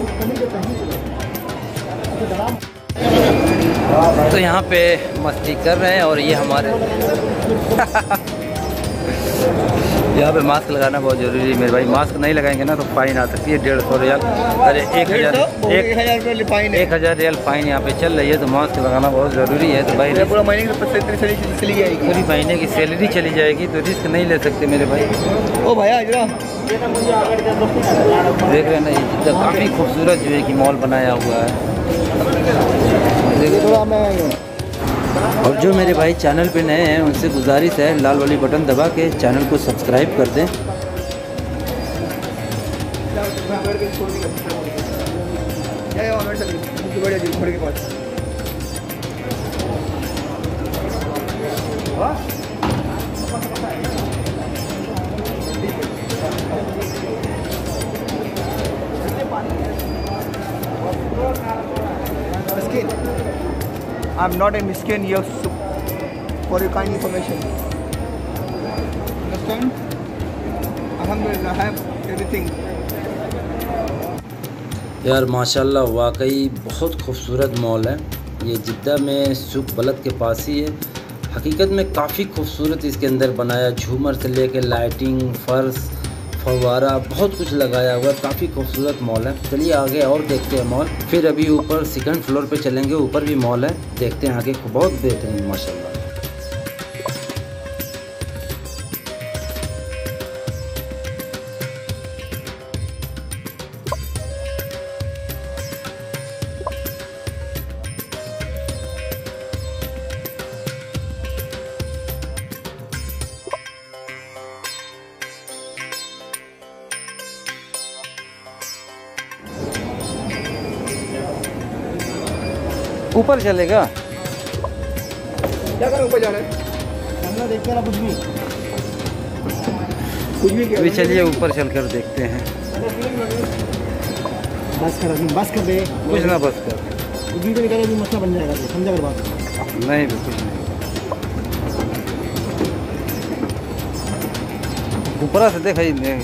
तो यहाँ पे मस्ती कर रहे हैं और ये हमारे यहाँ पे मास्क लगाना बहुत ज़रूरी है मेरे भाई। मास्क नहीं लगाएंगे ना तो फाइन आ सकती है 150 रियाल। अरे 1000 रियाल फाइन यहाँ पे चल रही है, तो मास्क लगाना बहुत ज़रूरी है। तो भाई पूरा महीने की चली जाएगी, पूरी महीने की सैलरी चली जाएगी, तो रिस्क नहीं ले सकते मेरे भाई। ओ भैया देख रहे हैं ना, ये काफ़ी खूबसूरत जो है कि मॉल बनाया हुआ है। थोड़ा मैं और जो मेरे भाई चैनल पे नए हैं उनसे गुजारिश है, लाल वाली बटन दबा के चैनल को सब्सक्राइब कर दें। I'm not a miskin here for your kind information. Understand? Alhamdulillah, I have everything. यार माशाल्लाह वाकई बहुत खूबसूरत मॉल है। ये जिद्दा में सुख बलद के पास ही है। हकीकत में काफ़ी खूबसूरत इसके अंदर बनाया, झूमर से लेके लाइटिंग, फर्श, फव्वारा, बहुत कुछ लगाया हुआ है। काफ़ी खूबसूरत मॉल है। चलिए आगे और देखते हैं मॉल, फिर अभी ऊपर सेकंड फ्लोर पे चलेंगे, ऊपर भी मॉल है, देखते हैं आगे। बहुत बेहतरीन माशाल्लाह। ऊपर चलेगा क्या करें, ऊपर जा रहे हैं सामने देखते हैं ना, कुछ भी अभी चलिए ऊपर चलकर देखते हैं। बस कर दे कुछ ना बस कर, वीडियो निकाले भी मसला बन जाएगा, समझा कर बात नहीं भी कुछ नहीं। ऊपर से देखा ही नहीं।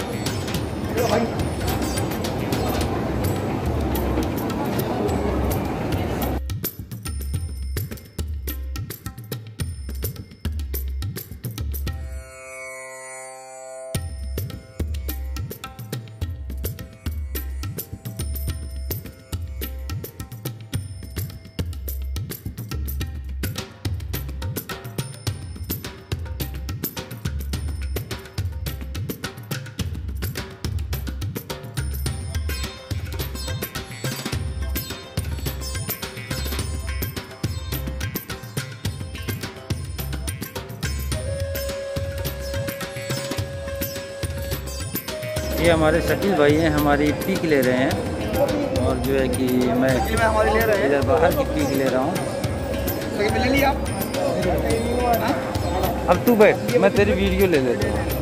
ये हमारे शकील भाई हैं, हमारी पीक ले रहे हैं। और जो है कि मैं इधर बाहर की पीक ले रहा हूँ। अब तू बैठ, मैं तेरी वीडियो ले लेता हूँ।